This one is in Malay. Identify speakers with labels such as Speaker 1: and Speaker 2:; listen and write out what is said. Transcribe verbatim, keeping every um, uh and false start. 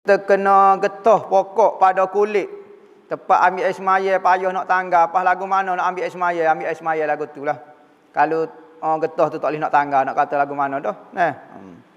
Speaker 1: terkena getah pokok pada kulit. Tepat ambil air semaya payah nak tangga, pas lagu mana nak ambil air semaya, ambil air semaya lagu tu lah. Kalau oh, getah tu tak boleh nak tangga, nak kata lagu mana dah. Nah. Hmm.